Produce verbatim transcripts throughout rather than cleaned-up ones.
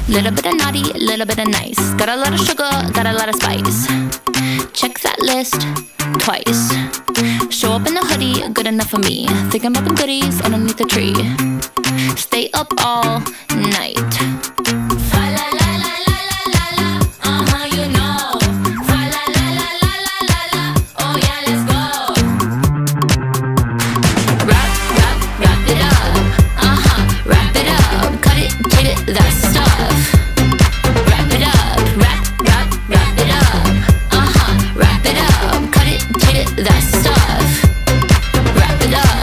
Little bit of naughty, little bit of nice. Got a lot of sugar, got a lot of spice. Check that list twice. Show up in a hoodie, good enough for me. Thinking about them goodies underneath the tree. Stay up all night. Fa la la la la la la la. Uh-huh, you know. Fa la la la la la la la. Oh yeah, let's go. Wrap, wrap, wrap it up. Uh-huh, wrap it up. Cut it, tape it, that stuff. Wrap it up, wrap, wrap, wrap it up. Uh-huh, wrap it up. Cut it, tape it, that stuff. Wrap it up.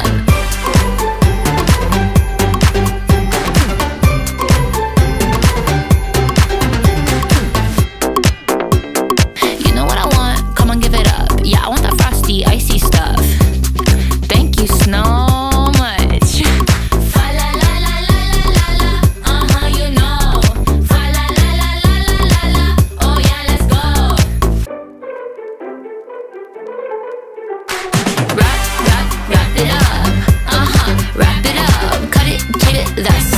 Yeah, I want that frosty, icy stuff. Thank you so much. Fa la la la la la la la. Uh-huh, you know. Fa la la la la la la la. Oh yeah, let's go. Wrap, wrap, wrap it up. Uh-huh, wrap it up. Cut it, tape it, that's